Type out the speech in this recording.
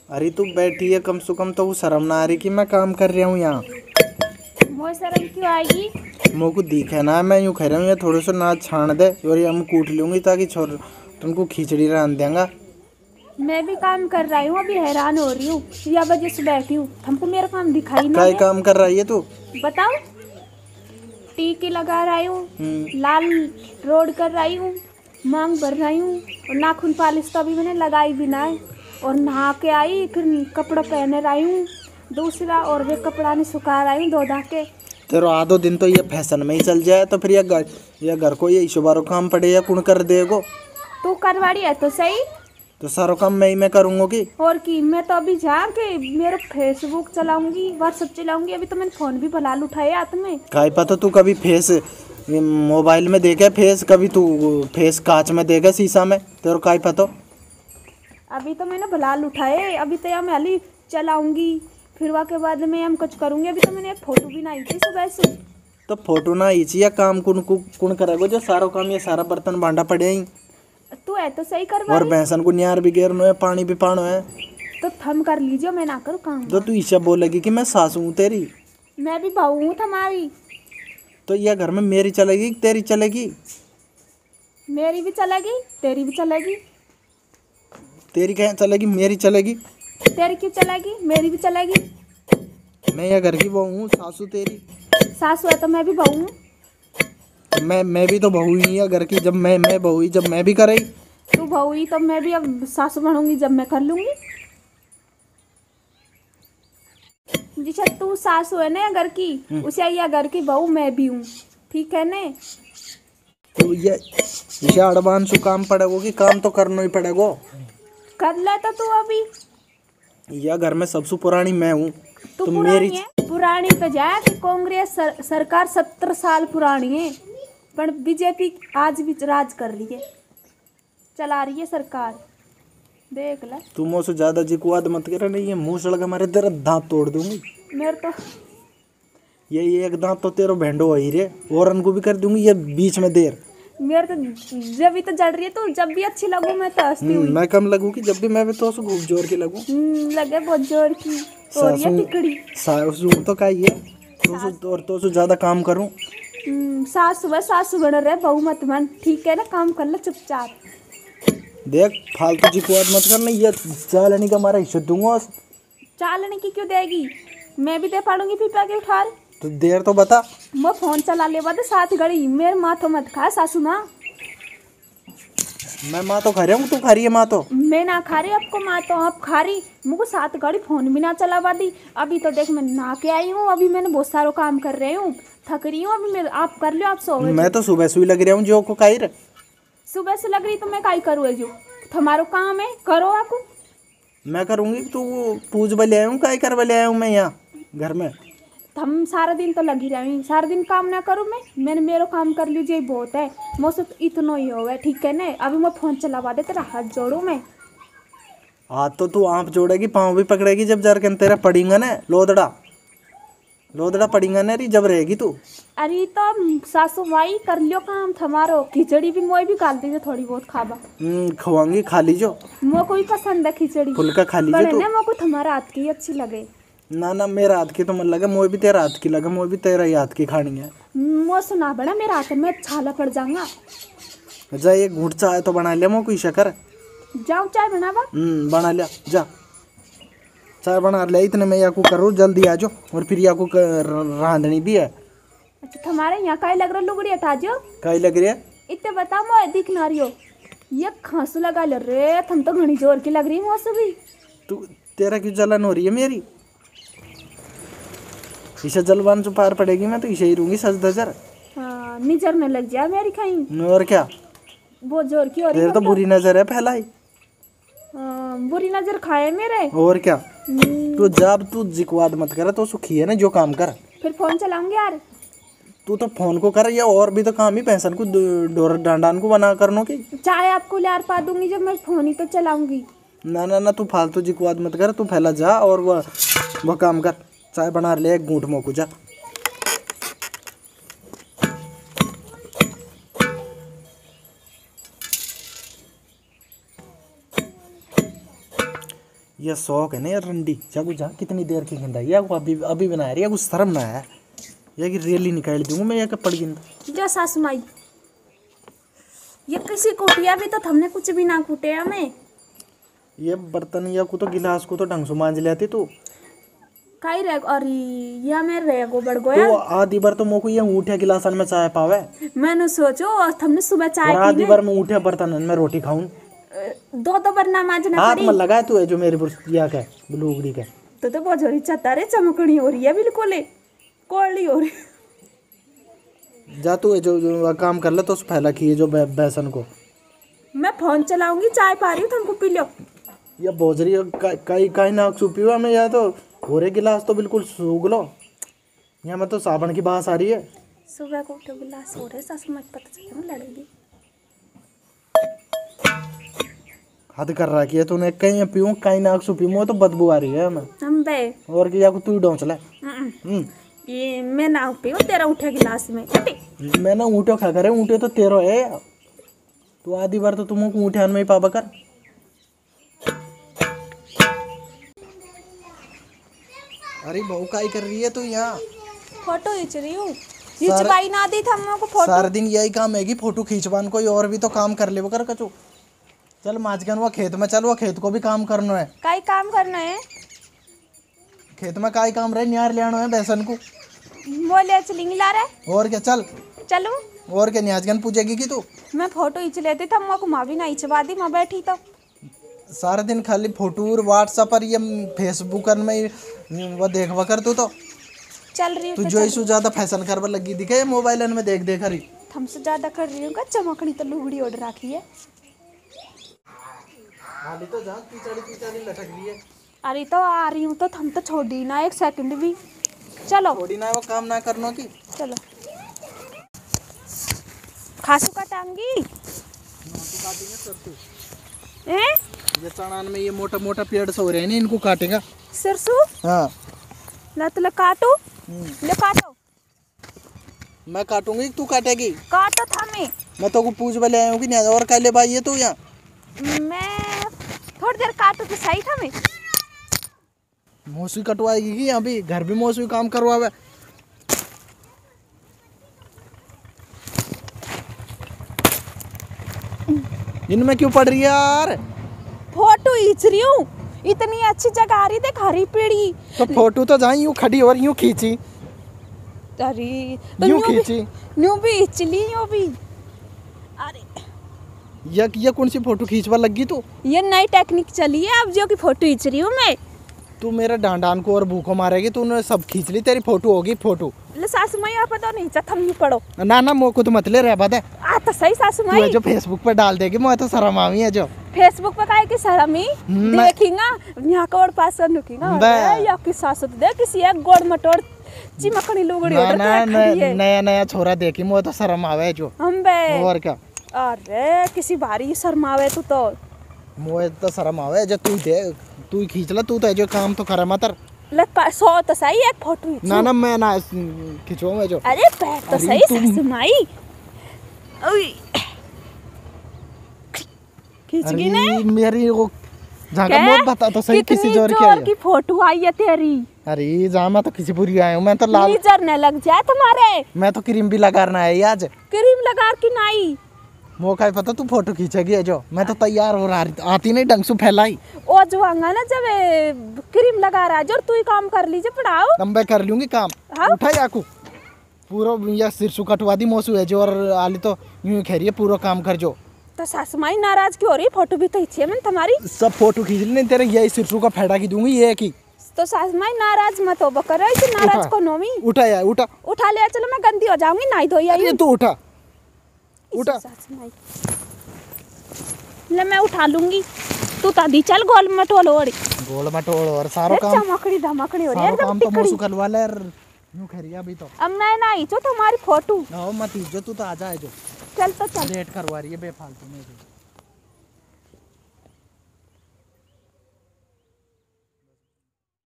अरे तू बैठी है, कम से कम तो वो शर्म ना आ रही कि मैं काम कर रहा हूँ यहाँ। मोह शर्म क्यों आएगी? मोह को दिखे ना, मैं यूँ खा रहा हूँ, या थोड़ा सा नाच छान दे और ये हम कूट लूँगी ताकि छोर तुमको खिचड़ी रान देंगा। मैं भी काम कर रही हूँ, अभी हैरान हो रही हूँ या वजह से बैठी हूँ। हमको मेरा काम दिखाई ना क्या दे? काम कर रही है तू? बताओ। टीके लगा रही हूँ, हम्म। लाल रोड कर रही हूँ, मांग भर रही हूँ, और नाखून पालिश तो अभी मैंने लगाई भी ना है। और नहा के आई, फिर कपड़ा पहने रही हूँ दूसरा, और वे कपड़ा नहीं सुखा रही हूँ धो धा के। तेरा आधो दिन तो ये फैशन में ही चल जाए, तो फिर ये घर को ये शुभारो काम पड़े या कौन कर देगो? तू करवाड़ी है तो सही। तो सारो काम मैं करूँगा कि? और की मैं तो अभी जाके मेरा फेसबुक चलाऊंगी, व्हाट्सएप चलाऊंगी। अभी तो मैंने फोन भी भलाल उठाए हाथ में। काय पता तू कभी फेस मोबाइल में देखे फेस, कभी तू फेस कांच में देखे शीशा में, तेरे काय पता? अभी तो मैंने भलाल उठाए, अभी तो या मैं अली चलाऊंगी, फिर वहाँ के बाद में हम कुछ करूंगी। अभी तो मैंने एक फोटो भी नहीं थी सुबह से। तो फोटो ना खींची या काम कुन करेगो? जो सारो काम ये सारा बर्तन भांडा पड़े ही, तू है तो सही और करवाड़ी। भैंसन को न्यार भी गेरनो है, पानी भी पानो है। तो थम कर लीजिए, मैं ना करूँ काम। तो तू ईशा बोलेगी कि मैं सासू हूँ तेरी? मैं भी बहू हूँ तुम्हारी। तो यह घर में मेरी चलेगी कि तेरी चलेगी? मेरी भी चलेगी, तेरी भी चलेगी। तेरी क्या चलेगी? मेरी चलेगी। तेरी क्यों चलेगी? मेरी भी चलेगी। मैं यह घर की बहू हूँ, सासू तेरी। सासू है तो मैं भी बहू हूँ। मैं भी तो बहू ही है घर की। जब मैं बहू ही, जब मैं भी करे। तू बहू ही तो मैं भी अब सासू बनूंगी जब मैं कर लूंगी। जिसे तू सासू है ना घर की, उसे या घर की बहू मैं भी हूँ, ठीक है ने? तो ये एडवांस से काम पड़ेगो कि काम तो करना ही पड़ेगो? कर ले तो तू अभी। यह घर में सबसे पुरानी मैं हूँ। तू तो मेरी पुरानी है, पुरानी पे जाए कि कांग्रेस सरकार 70 साल पुरानी है, पर बीजेपी आज भी राज कर रही है, चला रही है सरकार, देख ले। तू मुझसे ज्यादा जिकुआद मत करे, नहीं ये मुंह सड़क हमारे तेरा दांत तोड़ दूंगी। मेरे तो ये एक दांत तो तेरा भेंडो हो ही रे, और उनको भी कर दूंगी ये बीच में देर। मेरे तो जब भी तो जड़ रही है तू, जब भी अच्छी लगू मैं तो हंसती हुई। मैं कम लगू कि जब भी मैं भी तो उसको खूब जोर के लगू। लगे बहुत जोर की। और ये टिकड़ी सासू तो का ही है, तो से ज्यादा काम करूं। सासू बन रहे, बहू मत बन, ठीक है ना? काम कर ले चुपचाप। देख फालतू जिकुआद मत करना, ये चालनी का हमारा हिस्सा दूंगा। चालने की क्यों देगी? मैं भी दे पाऊंगी पीपा के उठार। तो देर तो बता। मैं फोन चला ले बाद साथ घड़ी मेरे माथो मत खा सासू माँ। मैं माँ तो खा रहा हूँ, तू खा रही है माँ तो? मैं ना खा रही, आपको माँ तो आप खा रही। मुझको साथ घड़ी फोन भी ना चला दी। अभी तो देख मैं नहा के आई हूँ, अभी मैंने बहुत सारा काम कर रही हूँ, थक रही हूँ अभी। मैं आप कर लो, आप सो गए। मैं तो सुबह सुई लग रहा हूँ जो को खाई रे। सुबह से लग रही तो मैं काई करूँ जो तुम्हारो काम है, करो आपको। मैं करूँगी तो वो पूज बले आया हूँ, काय कर बले आया हूँ मैं यहाँ घर में। हम सारा दिन तो लगी रही, सारा दिन काम ना करूँ मैंने मेरो काम कर लीजिए बहुत है। मुझसे तो इतना ही हो गया, ठीक है ना? अभी मैं फोन चलावा दे, तेरा हाथ जोड़ू मैं। हाथ तो तू आप जोड़ेगी, पाँव भी पकड़ेगी जब जरकन तेरा पड़ेगा ना लोदड़ा। लोदड़ा पड़ेगा ना री जब रहेगी तू। अरे तो सासू माई कर लियो काम थमारो, खिचड़ी भी मोई भी खा दीजिए थोड़ी बहुत खाबा। खवाऊंगी, खा लीजो। मोको भी पसंद है खिचड़ी, फुल्का खा लीजो पर तू। ना मोको तुम्हारा हाथ की अच्छी लगे। ना ना, मेरा हाथ की तो मन लगे, मोए भी तेरा हाथ की लगे, मोए भी तेरा ही हाथ की खानी है। मो सुना बड़ा मेरे हाथ में छाला पड़ जाऊंगा। जा एक घूट चाय तो बना लिया, मो कोई शक्कर। जाओ चाय बनावा। बना लिया, जा चाय बना लिया। इतने में याकू करो, जल्दी आ जाओ, और फिर याकू रांधनी भी है। अच्छा तुम्हारे यहाँ का लग रहा लुगड़ी हटा जो काई लग रही है? इतने बताओ मोए दिख ना रही हो। ये खांसू लगा ले रे, तुम तो घनी जोर की लग रही है मुझसे भी। तू तेरा क्यों जलन हो रही है मेरी? इसे जलवान से पार पड़ेगी, मैं तो इसे ही रहूंगी सच दजर। हाँ निजर न लग जाए मेरी कहीं। और क्या, बहुत जोर की हो रही तेरे तो बुरी नजर है फैलाई। बुरी नजर खाए मेरे। और क्या, तू जब तू जिकवाद मत कर, तो सुखी है ना जो काम कर। फिर फोन चलाऊंगी यार। तू तो फोन को कर, या और भी तो काम ही पेंशन को डोर डांडान को बना करनो की। चाय आपको लार पा दूंगी जब मैं फोन ही तो चलाऊंगी। ना ना ना, तू फालतू जिकवाद मत कर, तू फैला जा और वह काम कर। चाय बना ले एक घूंट मोकू जा। ये शौक है ना यार रंडी जागू जा कितनी देर की गंदा या को अभी अभी बना रही है कुछ शर्म ना है ये कि रेली निकाल दूंगा मैं ये कब पड़ गिंदा जो सासू माई ये किसी कुटिया भी तो हमने कुछ भी ना कुटे हमें। ये बर्तन या को तो गिलास को तो ढंग से मांज लेती तू काई रह और या मैं रह गो बढ़ गया तो आधी बार तो मोको ये ऊठे गिलासन में चाय पावे मैंने सोचो और हमने सुबह चाय और आधी बार मैं ऊठे बर्तन में रोटी खाऊं दो बार ना मांजना हाथ पड़ी में लगाए तू है जो मेरी बुर्सिया का ब्लूगड़ी का तो बहुत जोरी चता रे चमकनी हो रही है बिल्कुल कोड़ी हो रही। जा तू है जो काम कर ले तो उस फैला की जो बेसन को मैं फोन चलाऊंगी चाय पा रही हूँ तुमको पी लो। ये बोझरी कई नाक छुपी हुआ मैं यहाँ तो और गिलास तो बिल्कुल सूख लो यहाँ में तो साबुन की बास आ रही है। सुबह को उठो गिलास हो रहे सासू माँ पता चला लड़ेगी हद कर रहा है तूने कहीं पीऊँ कहीं नाक छुपी मुँह तो बदबू आ रही है मैं हम बे और क्या को तू ही डोंच ले ये मैं ना पीऊँ तेरा उठे गिलास में मैं ना ऊँटो खा करे ऊँटे तो तेरो है तू आधी बार तो तुमको ऊँटे में ही पाबा कर। अरे बहू काई कर रही है तू यहाँ फोटो खींच रही हूँ खींचवाई ना दी था हमको फोटो सारा दिन यही काम है कि फोटो खींचवान कोई और भी तो काम कर ले वो कर कचू चल माजगन वो खेत में चल वो खेत को भी काम करना है काई काम करना है खेत में काई काम रहे न्यार ले है बेसन को बोले चलिंग ला रहे और क्या चल चलूं और क्या न्याजगन पूछेगी कि तू मैं फोटो खींच लेती था हमको माँ भी ना खींचवा दी मैं बैठी तो सारा दिन खाली फोटो और व्हाट्सएप पर ये फेसबुक में वो देखवा कर तू तो चल रही तू जो इसु ज्यादा फैशन करवा लगी दिखे मोबाइल में देख देख रही हमसे ज्यादा कर रही हूँ का चमकनी तो लुगड़ी ओढ़ रखी है हाली तो जा पिछाड़ी लटक रही है। अरे तो आ रही हूँ तो हम तो छोड़ दी ना एक सेकंड भी चलो थोड़ी ना वो काम ना करनो की चलो खासू का टांगी ये चनान में ये मोटा मोटा पेड़ से हो रहे हैं ना इनको काटेगा सरसू हाँ ले काटो ले काटो मैं काटूंगी तू काटेगी काटो था मैं तो को पूछ वाले आया हूँ कि नहीं और काले भाई ये तू यहाँ मैं थोड़ी देर काटू तो सही था मैं मौसू कटवाएगी कि यहाँ भी घर भी मौसू काम करवावे इनमें क्यों पड़ रही है यार फोटो खींच रही हूँ इतनी अच्छी जगह आ रही देख हरी पेड़ी तो फोटो तो जहाँ यूँ खड़ी और यूँ खींची अरे तो यूँ खींची न्यू भी खींच ली यूँ भी अरे ये कौन सी फोटो खींचवा लगी तू ये नई टेक्निक चली है अब जो की फोटो खींच रही हूँ मैं तू मेरे डांडान को और भूखों मारेगी तूने सब खींच ली तेरी फोटो होगी फोटो सासू माई आप तो नहीं चाहता हम पढ़ो ना ना मोको तो मत ले रह बात है तो सही सासू तू माई जो फेसबुक पर डाल देगी मैं तो शर्म आवी है जो फेसबुक पे काहे की शर्म ही देखेगा यहाँ कौड़ पास नुकीगा या की सासू तो दे किसी एक गोड़ मटोड़ चिमकनी लुगड़ी ना ना नया नया छोरा देखी मैं तो शर्म आवे जो हम बे और क्या अरे किसी बारी शर्मावे तू तो मोए तो शर्म आवे जो तू दे तू खींच ला तू तो जो काम तो करे मत ले सो तो सही एक फोटो खींच ना ना मैं ना खिंचवा मैं जो अरे पैर तो सही सासू माई खींच गई ने मेरी वो जाकर मत बता तो सही किसी जोर की फोटो आई है तेरी अरे जहाँ मैं तो किसी पूरी आया हूँ मैं तो लाल नजर न लग जाए तुम्हारे मैं तो क्रीम भी लगाना है आज क्रीम लगा की नहीं मौका है पता तू फोटो खींचेगी जो मैं तो तैयार हो रहा आती नहीं ढंग से फैलाई ओ जो आंगा ना जब क्रीम लगा रहा है जो तू ही काम कर लीजिए पढ़ाओ तब मैं कर लूंगी काम हाँ? उठा याकू पूरा या सिरसू कटवा दी मौसू है जो और आली तो यूं खेरिए पूरा काम कर जो तो सासू माई नाराज क्यों हो रही फोटो भी तो अच्छी है मैंने तुम्हारी सब फोटो खींच लेने तेरे यही सिरसू का फेड़ा की दूंगी ये की तो सासू माई नाराज मत हो बकर रही नाराज को नोमी उठा यार उठा ले चलो मैं गंदी हो जाऊंगी नाई धोई आई तू उठा सासू माई ले मैं उठा लूंगी तू तादी चल गोल मटोल और सारो काम चमकड़ी धमकड़ी हो रही है काम तो मौसू करवा ले यूं खेरिया भी तो अब मैं ना ही जो तुम्हारी फोटो मत जो तू तो आ जाए जो चल तो चल लेट करवा रही है बेफालतू में